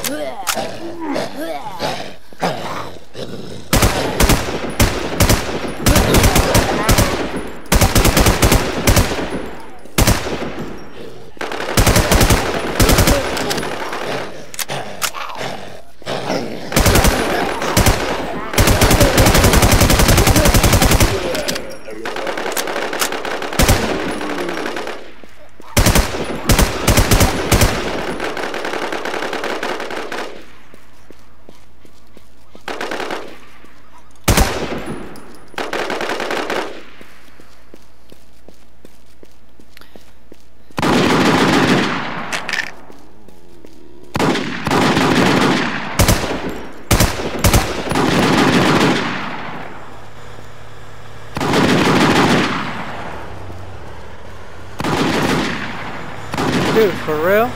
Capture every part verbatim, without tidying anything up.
Dude, for real?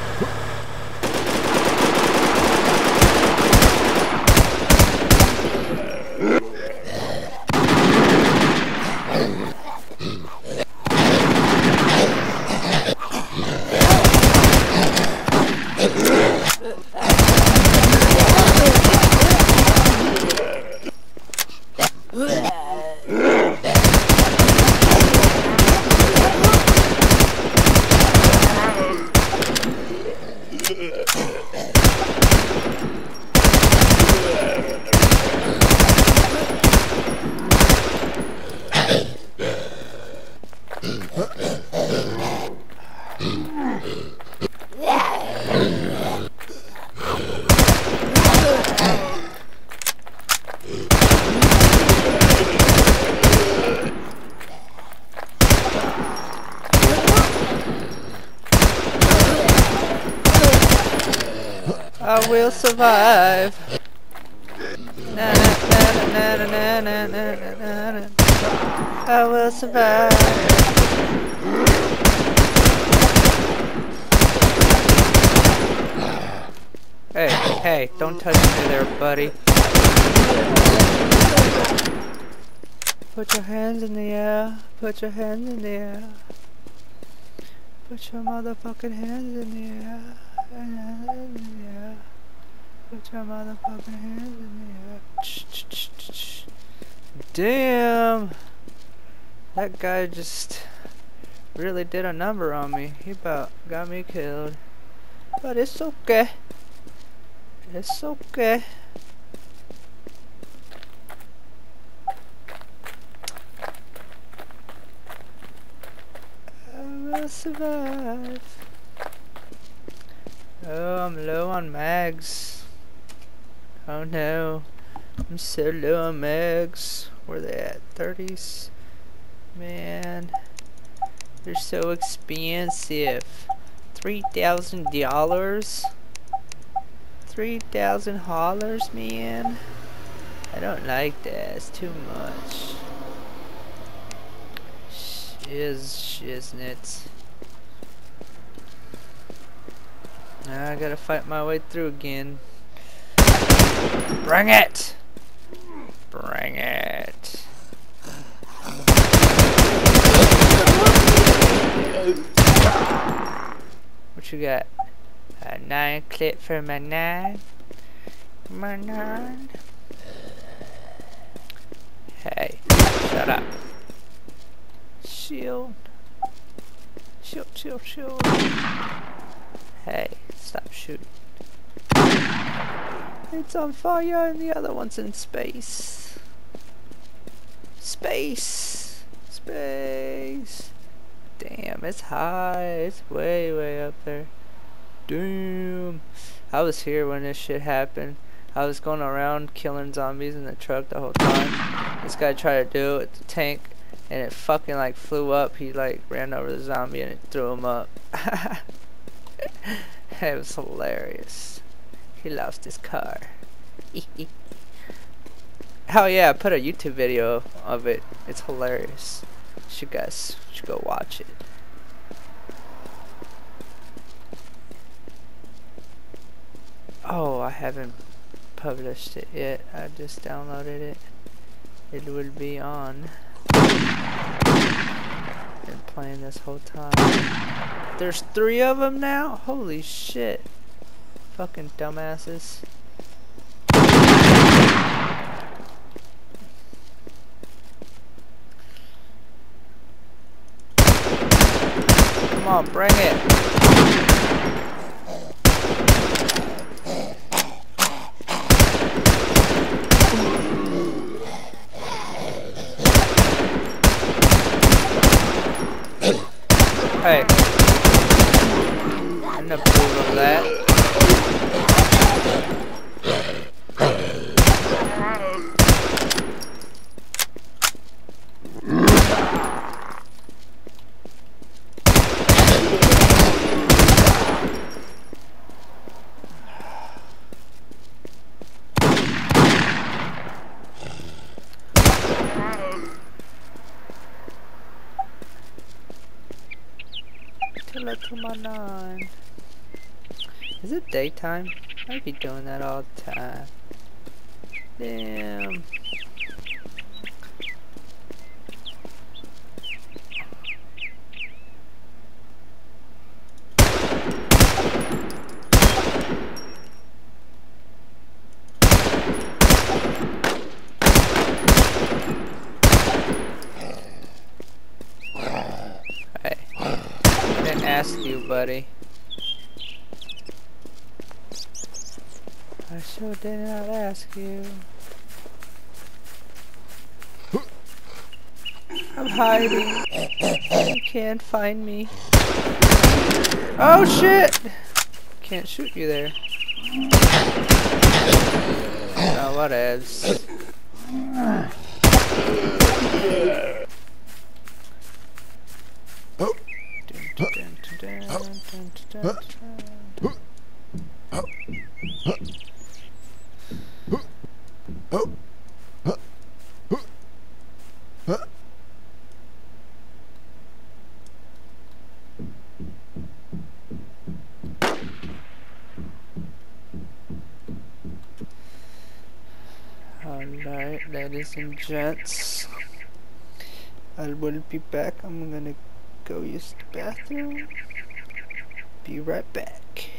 I will survive. Na, na, na, na, na, na, na, na, na. I will survive. Hey, hey, don't touch me there, buddy. Put your hands in the air. Put your hands in the air. Put your motherfucking hands in the air. Yeah. Put your motherfucking hands in the air. Damn! That guy just really did a number on me. He about got me killed. But it's okay. It's okay. I will survive. Oh, I'm low on mags. Oh no. I'm so low on mags. Where they at? thirties? Man. They're so expensive. three thousand dollars? three thousand dollars, man? I don't like that. It's too much. Shiz, shiznit. Now I gotta fight my way through again. Bring it! Bring it! What you got? A nine clip for my nine? My nine? Hey, shut up. Shield. Shield, shield, shield. Hey, stop shooting. It's on fire and the other one's in space. Space. Space. Damn, it's high. It's way, way up there. Damn. I was here when this shit happened. I was going around killing zombies in the truck the whole time. This guy tried to do it with the tank and it fucking like flew up. He like ran over the zombie and it threw him up. It was hilarious. He lost his car. Hell yeah, I put a YouTube video of it. It's hilarious. You guys should go watch it. Oh, I haven't published it yet. I just downloaded it. It will be on. Been playing this whole time. There's three of them now? Holy shit. Fucking dumbasses. Come on, bring it. Hey. I didn't approve of that. To my nine. Is it daytime? I'd be doing that all the time. Damn. Hey. I didn't ask you, buddy. I sure did not ask you. I'm hiding. You can't find me. Oh shit! Can't shoot you there. Oh, whatevs. Alright, ladies and gents, I will be back. I'm gonna go use the bathroom. Be right back.